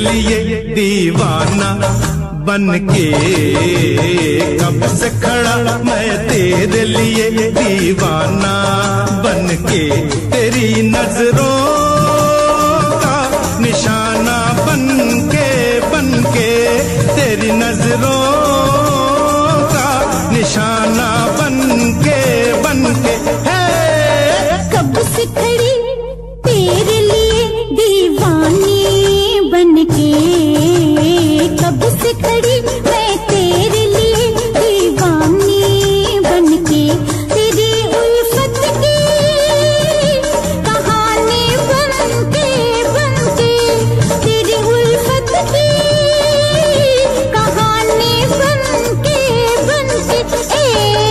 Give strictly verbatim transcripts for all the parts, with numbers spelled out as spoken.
लिए दीवाना बन के, कब से खड़ा मैं तेरे लिए दीवाना बन के, तेरी नजरों का निशाना बन के, बन के तेरी नजरों का निशाना बन के, बन के है। कब से खड़ी तेरे लिए दीवानी बन के, कब से खड़ी मैं तेरे लिए दीवानी बन के, तेरी उल्फत की कहानी बन के, बन के तेरी उल्फत की कहानी बन के, बन के ए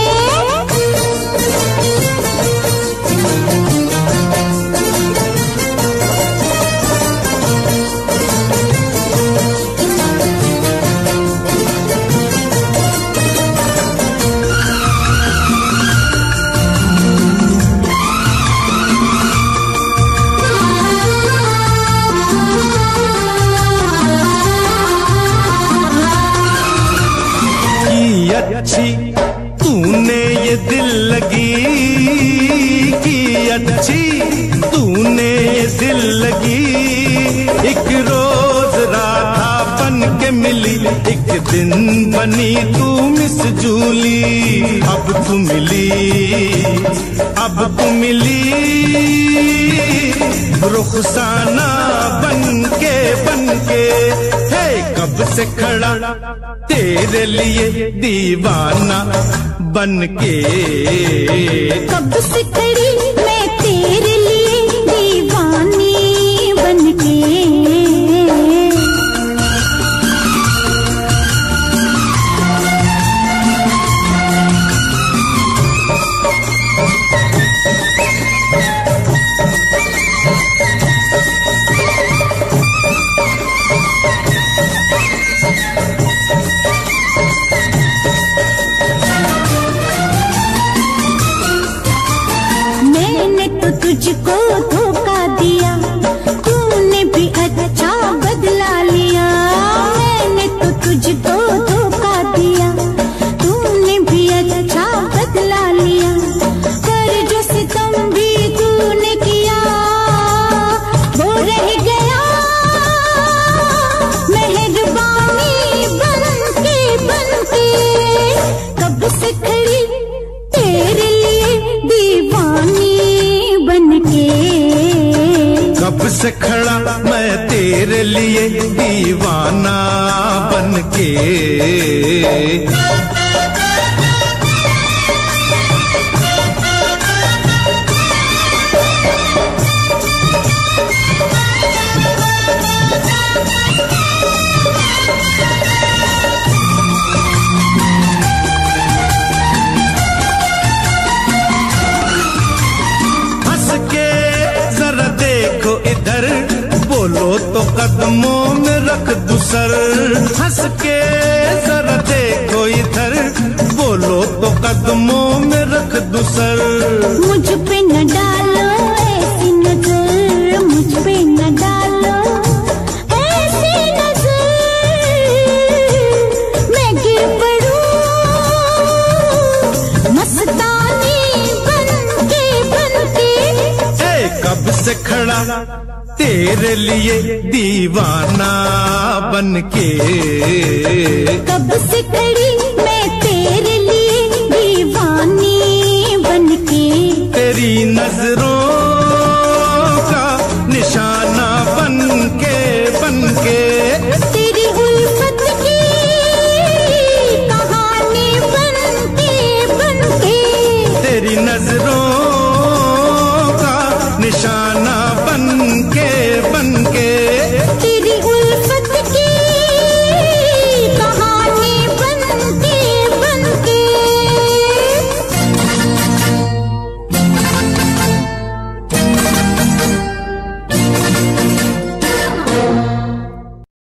अच्छी तूने ये दिल लगी की, अच्छी तूने ये दिल लगी, एक रोज राधा बन के मिली, एक दिन बनी तू मिस जूली, अब तू मिली, अब तू मिली रुखसाना बन के, बन के है। कब से खड़ा तेरे लिए दीवाना बन के, कब से खड़ी मैं तेरे लिए दीवानी बन के। तुझको धोखा दिया, तूने भी अच्छा बदला लिया, मैंने तो तुझको धोखा दिया, तूने भी अच्छा बदला लिया, पर जो सितम भी तूने किया वो रह गया मेहरबानी बन के, बन के कब से खड़ी तेरे लिए दीवानी बन के, कब से खड़ा मैं तेरे लिए दीवाना बन के। बोलो तो कदमों में रख दूं सर, हंस के जरा देखो इधर, बोलो तो कदमों में रख दूं सर। मुझ पे न डालो ऐसी नजर, मुझ पे न डालो ऐसी नजर, मैं गिर पड़ूं मस्तानी बन के, बन के ए, कब से खड़ा तेरे लिए दीवाना बन के, कब से खड़ी मैं तेरे लिए दीवानी बन के, तेरी नजर